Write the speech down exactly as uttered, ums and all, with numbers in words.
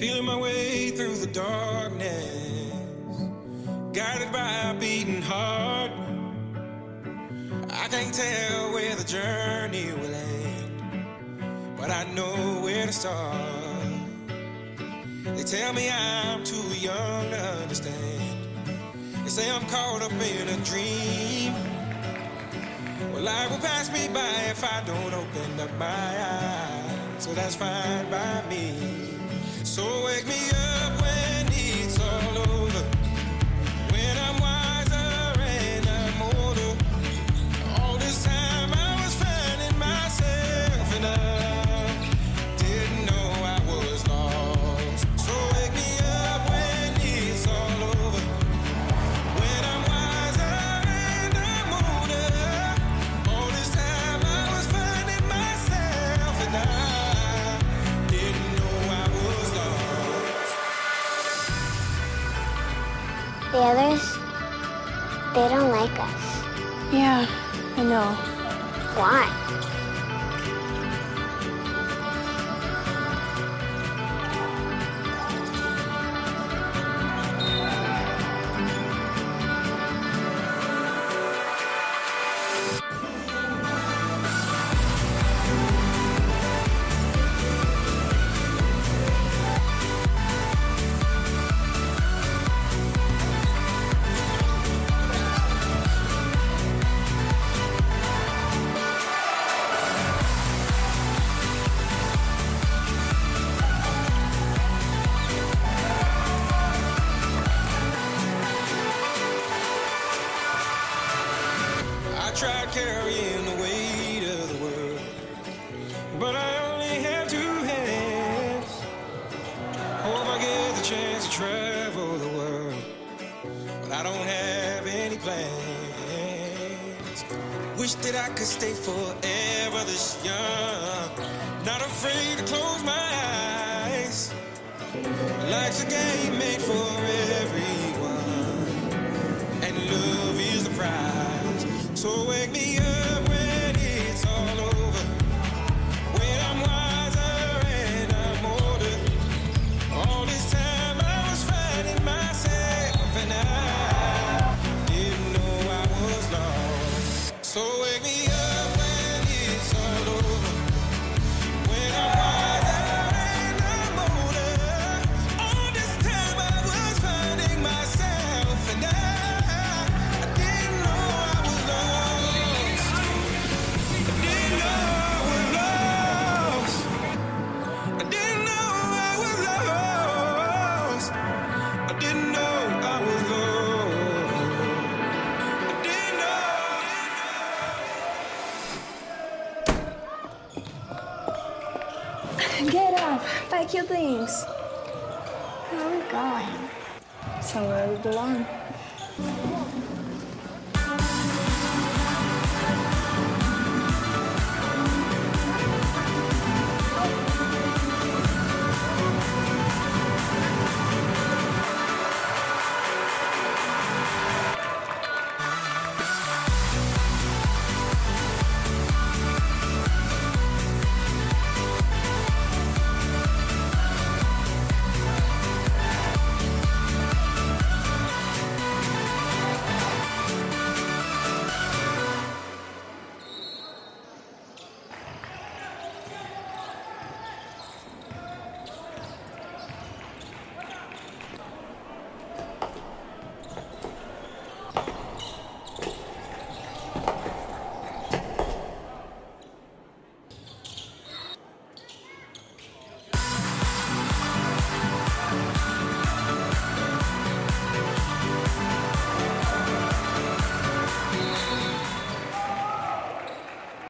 Feeling my way through the darkness, guided by a beating heart. I can't tell where the journey will end, but I know where to start. They tell me I'm too young to understand. They say I'm caught up in a dream. Well, life will pass me by if I don't open up my eyes, so that's fine by me. So wake me up when it's all over, when I'm wiser and I'm older. All this time I was finding myself and I didn't know I was lost. So wake me up when it's all over, when I'm wiser and I'm older. All this time I was finding myself and I didn't know I was lost. The others, they don't like us. Yeah, I know. Why? I tried carrying the weight of the world, but I only have two hands. Hope I get the chance to travel the world, but I don't have any plans. Wish that I could stay forever this young, not afraid to close my eyes. Life's a game made for everyone, and love is the prize. So wake me up when it's all over, when I'm wiser and I'm older. All this time I was finding myself and I didn't know I was lost. So wake me up when it's all over, when I'm wiser and I'm older. All this time I was finding myself and I I didn't know I was lost. I didn't know I was lost. I didn't know I was lost. I didn't know I was lost. I didn't know. Get up, pack your things. Where are we going? Somewhere we belong.